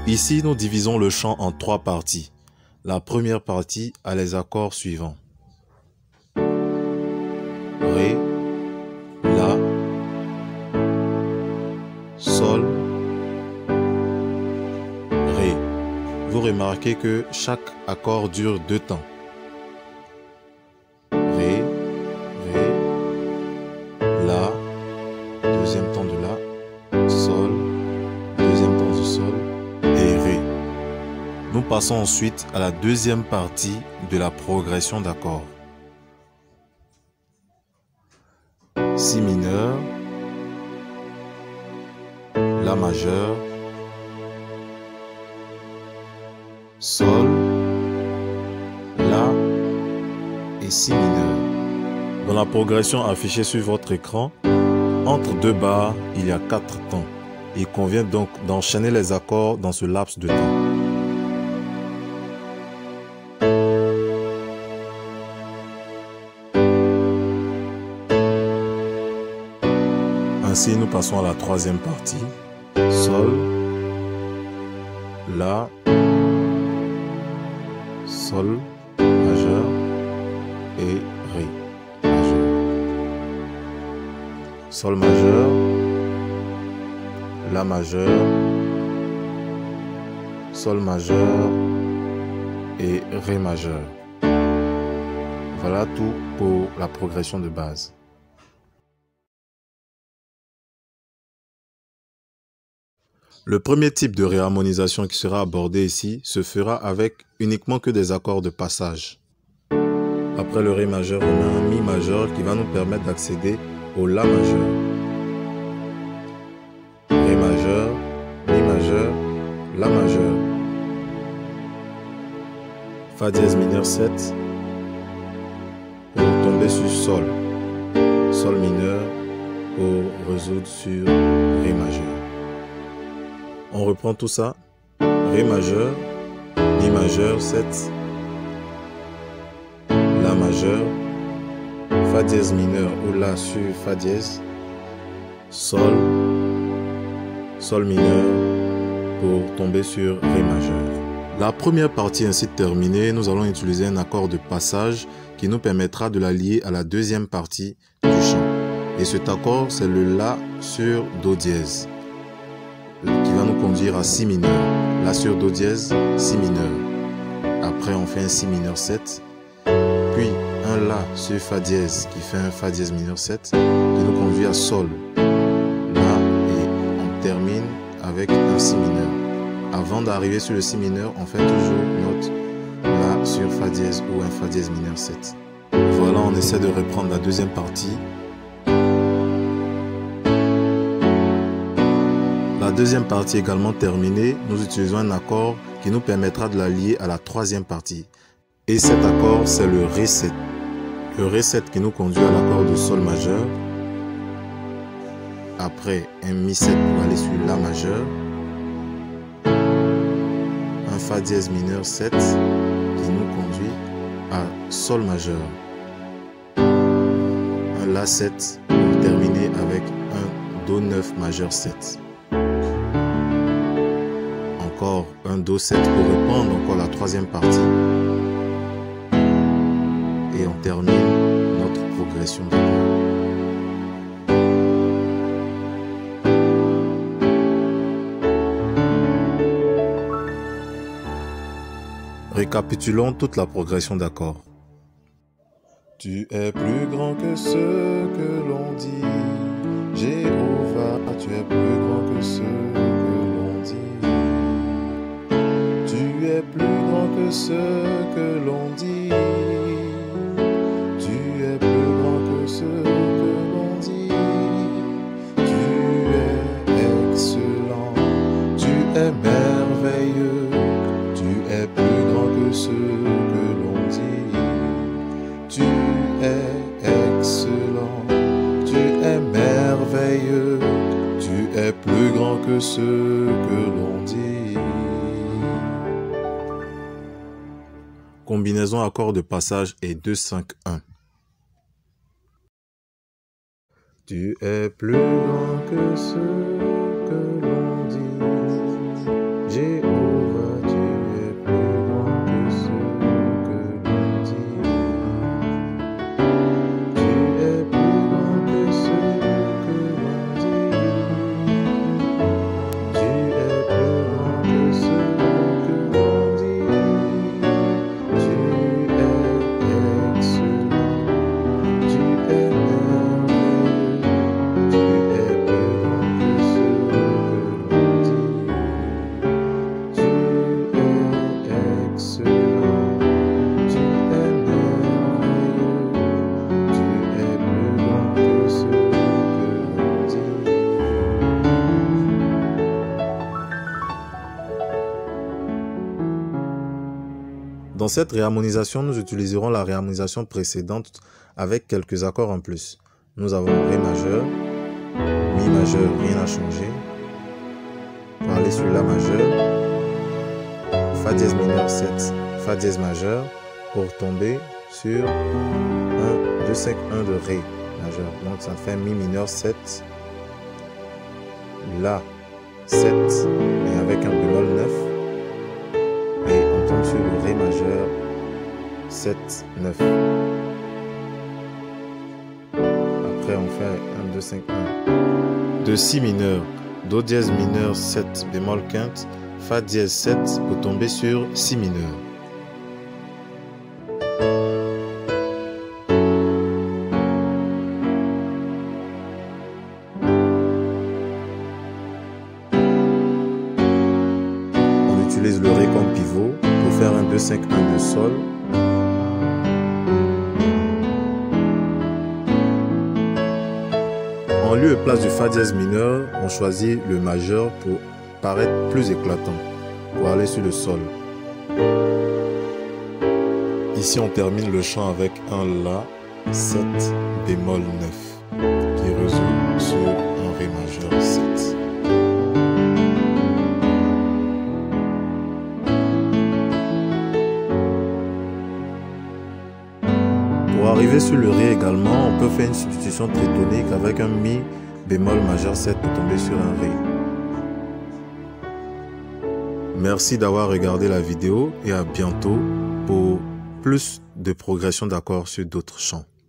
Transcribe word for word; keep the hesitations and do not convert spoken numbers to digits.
Ici, nous divisons le chant en trois parties. La première partie a les accords suivants. Ré, La, Sol, Ré. Vous remarquez que chaque accord dure deux temps. Ré, Ré, La, deuxième temps de La, Sol, deuxième temps du Sol et Ré. Nous passons ensuite à la deuxième partie de la progression d'accords. Si mineur, La majeur, Sol, La et Si mineur. Dans la progression affichée sur votre écran, entre deux barres, il y a quatre temps. Il convient donc d'enchaîner les accords dans ce laps de temps. Ainsi, nous passons à la troisième partie. Sol, La, Sol, majeur et Ré, majeur. Sol majeur, La majeur, Sol majeur et Ré majeur. Voilà tout pour la progression de base. Le premier type de réharmonisation qui sera abordé ici se fera avec uniquement que des accords de passage. Après le Ré majeur, on a un Mi majeur qui va nous permettre d'accéder au La majeur. Ré majeur, Mi majeur, La majeur. Fa dièse mineur sept pour tomber sur Sol. Sol mineur pour résoudre sur Ré majeur. On reprend tout ça. Ré majeur, Mi majeur sept, La majeur, Fa dièse mineur ou La sur Fa dièse, Sol, Sol mineur pour tomber sur Ré majeur. La première partie ainsi terminée, nous allons utiliser un accord de passage qui nous permettra de la lier à la deuxième partie du chant. Et cet accord, c'est le La sur Do dièse, qui va nous conduire à Si mineur. La sur Do dièse, Si mineur. Après, on fait un Si mineur sept, puis un La sur Fa dièse qui fait un Fa dièse mineur sept, qui nous conduit à Sol, La, et on termine avec un Si mineur. Avant d'arriver sur le Si mineur, on fait toujours notre La sur Fa dièse ou un Fa dièse mineur sept. Voilà, on essaie de reprendre la deuxième partie. La deuxième partie également terminée, nous utilisons un accord qui nous permettra de la lier à la troisième partie. Et cet accord, c'est le Ré sept. Le Ré sept qui nous conduit à l'accord de Sol majeur. Après, un Mi sept pour aller sur La majeur. Un Fa dièse mineur sept qui nous conduit à Sol majeur. Un La sept pour terminer avec un Do neuf majeur sept. Encore un Do sept pour reprendre encore la troisième partie. Et on termine notre progression d'accords. Récapitulons toute la progression d'accords. Tu es plus grand que ce que l'on dit. Jéhovah, tu es plus grand que ce que l'on dit. Tu es plus grand que ce que l'on dit. Tu es plus grand que ce que l'on dit. Tu es excellent. Tu es merveilleux. Tu es plus grand que ce que l'on dit. Tu es excellent. Tu es merveilleux. Tu es plus grand que ce que l'on dit. Combinaison accord de passage et deux cinq un. Tu es plus grand que ce que l'on dit. Jéhovah. Dans cette réharmonisation, nous utiliserons la réharmonisation précédente avec quelques accords en plus. Nous avons Ré majeur, Mi majeur, rien n'a changé. Pour aller sur La majeur, Fa dièse mineur sept, Fa dièse majeur, pour tomber sur un, deux, cinq, un de Ré majeur. Donc ça fait Mi mineur sept, La sept, et avec un bémol neuf. Et on tombe sur le Ré majeur sept, neuf. Après on fait un, deux, cinq, un. De Si mineur, Do dièse mineur sept, bémol quinte, Fa dièse sept pour tomber sur Si mineur. On utilise le Ré comme pivot pour faire un deux, cinq, un de Sol. En lieu et place du Fa dièse mineur, on choisit le majeur pour paraître plus éclatant, pour aller sur le Sol. Ici on termine le chant avec un La sept bémol neuf qui résout sur un Ré majeur sept. Pour arriver sur le Ré également, on peut faire une substitution tritonique avec un Mi bémol majeur sept pour tomber sur un Ré. Merci d'avoir regardé la vidéo et à bientôt pour plus de progression d'accords sur d'autres chants.